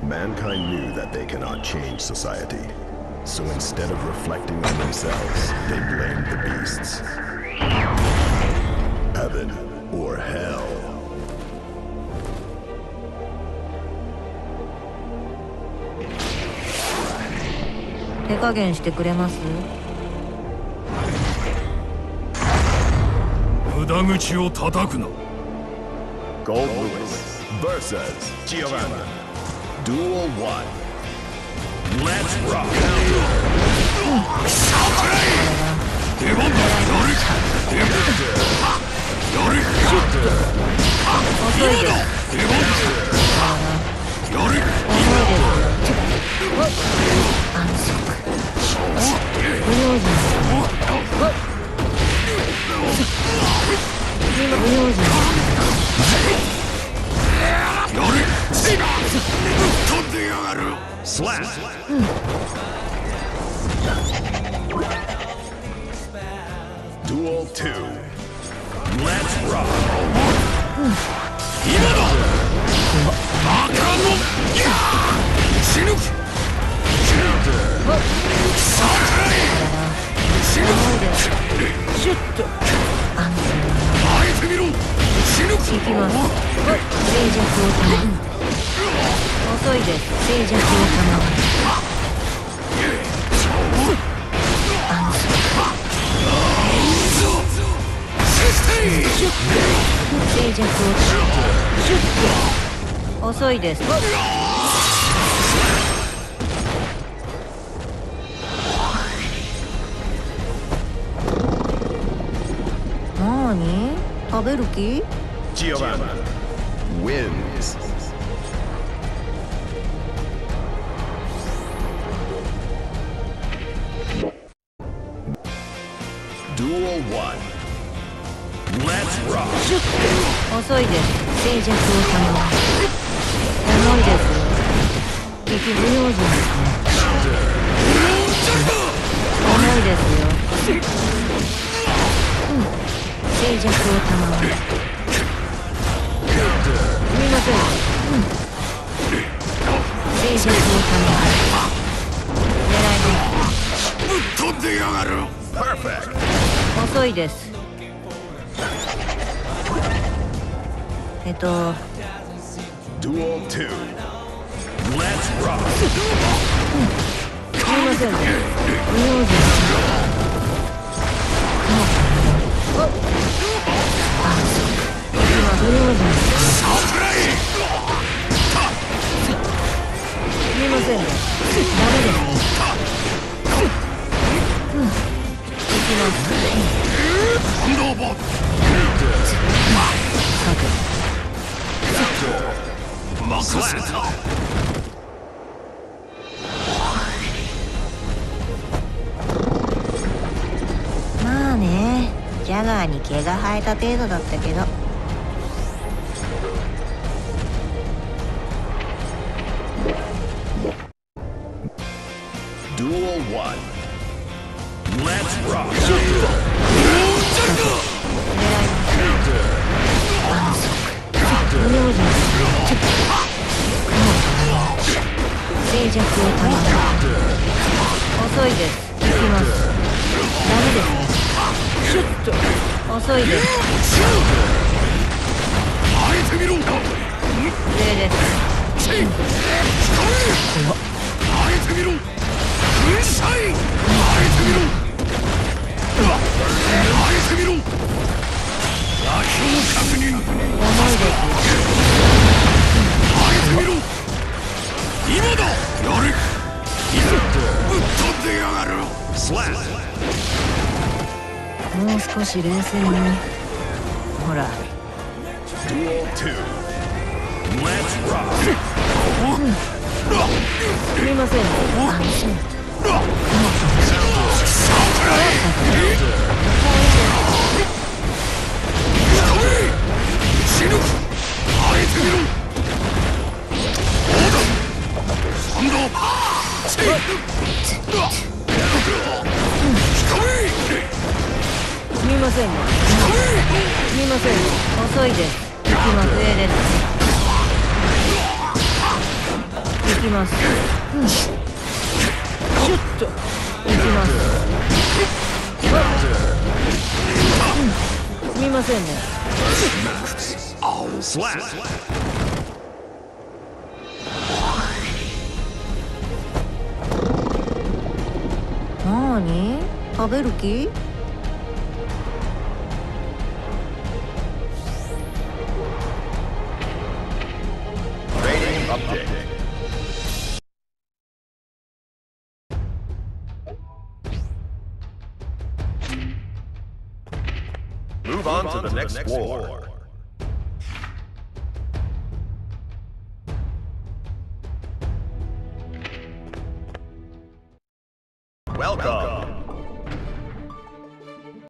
Mankind knew that they cannot change society. So instead of reflecting on themselves, they blamed the beasts. Heaven or hell. 手加減してくれます？ 無駄口を叩くな。 Gold Lewis versus Giovanna. Duel 1. Let's rock. 出番だ。やる。 遅いです。 出番だ。やる。 安息。不用心。不用心。 やる。飛んでやがる。 Slap. Duel 2. Let's rock. 今だ。バカの。死ぬ。 シュッと開いてみろ。死ぬ。 行きます。静寂を保る。遅いです。静寂を保る。安息。シュッと静寂をシュッと遅いです。何？食べる気？ Giovanna wins. Duel 1. Let's rock. 遅いです。静寂を保る。重いです。敵不用心ですね。重いですよ。静寂を保る。すみません。静寂を保る。狙いです。 ぶっ飛んでやがる。 Perfect. 遅いです。 Duel 2. Let's rock. すみません。不用心。今不用心。すみませんね。ダメです。行きます。 任せた。 まあね、ジャガーに毛が生えた程度だったけど。 Duel 1. Let's rock. 不用心。静寂を保る。遅いです。行きます。ダメですね。シュッと遅いです。 開いてみろ。 礼です。 開いてみろ。うるさい。開いてみろ。開いてみろ。ラキの確認。 重いです。 開いてみろ。今だ。やる。ぶっ飛んでやがる。 Slap. もう少し冷静に。ほら。 Duel 2. Let's rock. すみません。 死ぬ。開いてみろ。サンド。せい。 すみませんね。すみません。遅いです。行きます。です。行ききます。シュッといきます。すみませんね。なーに食べる気 ？Move on to the next war. Welcome